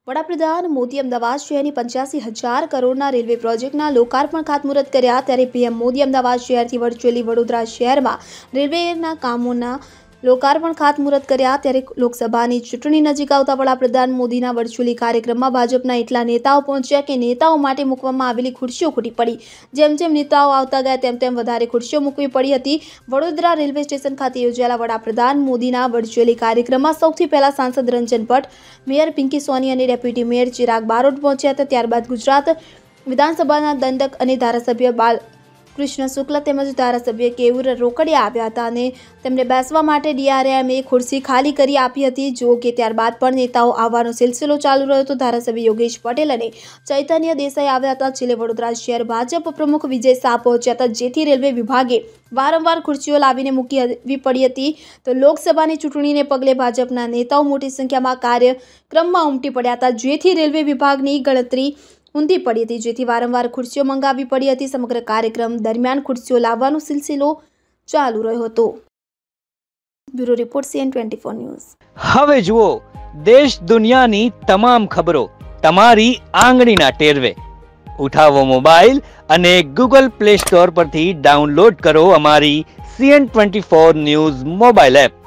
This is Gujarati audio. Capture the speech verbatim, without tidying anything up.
વડાપ્રધાન મોદી અમદાવાદ શહેરની પંચ્યાસી હજાર કરોડના રેલવે પ્રોજેક્ટના લોકાર્પણ ખાતમુહૂર્ત કર્યા ત્યારે પીએમ મોદી અમદાવાદ શહેરથી વર્ચ્યુઅલી વડોદરા શહેરમાં રેલવેના કામોના લોકાર્પણ ખાતમુહૂર્ત કર્યા ત્યારે લોકસભાની ચૂંટણી નજીક આવતા વડાપ્રધાન મોદીના વર્ચ્યુઅલી કાર્યક્રમમાં ભાજપના એટલા નેતાઓ પહોંચ્યા કે નેતાઓ માટે મૂકવામાં આવેલી ખુરશીઓ ખૂટી પડી। જેમ જેમ નેતાઓ આવતા ગયા તેમ તેમ વધારે ખુરશીઓ મૂકવી પડી હતી। વડોદરા રેલવે સ્ટેશન ખાતે યોજાયેલા વડાપ્રધાન મોદીના વર્ચ્યુઅલી કાર્યક્રમમાં સૌથી પહેલા સાંસદ રંજન ભટ્ટ, મેયર પિંકી સોની અને ડેપ્યુટી મેયર ચિરાગ બારોટ પહોંચ્યા હતા। ત્યારબાદ ગુજરાત વિધાનસભાના દંડક અને ધારાસભ્ય બાલ કૃષ્ણ શુક્લ તેમજ ધારાસભ્ય કેયુર રોકડિયા આવ્યા હતા અને તેમને બેસવા માટે ડીઆરએમે ખુરશી ખાલી કરી આપી હતી। જો કે ત્યારબાદ પણ નેતાઓ આવવાનો સિલસિલો ચાલુ રહ્યો હતો। ધારાસભ્ય યોગેશ પટેલ અને ચૈતન્ય દેસાઈ આવ્યા હતા। છેલ્લે વડોદરા શહેર ભાજપ પ્રમુખ વિજય શાહ પહોંચ્યા હતા, જેથી રેલવે વિભાગે વારંવાર ખુરશીઓ લાવીને મૂકવી પડી હતી। તો લોકસભાની ચૂંટણીને પગલે ભાજપના નેતાઓ મોટી સંખ્યામાં કાર્યક્રમમાં ઉમટી પડ્યા હતા, જેથી રેલવે વિભાગની ગણતરી ઊંધી પડી હતી, જેથી વારંવાર ખુરશીઓ મંગાવવી પડી હતી। સમગ્ર કાર્યક્રમ દરમિયાન ખુરશીઓ લાવવાનો સિલસિલો ચાલુ રહ્યો હતો। Bureau report CN twenty four news. હવે જુઓ દેશ દુનિયાની તમામ ખબરો તમારી આંગળીના ટેરવે। ઉઠાવો મોબાઈલ અને ગૂગલ પ્લે સ્ટોર પરથી ડાઉનલોડ કરો અમારી CN twenty four news mobile app.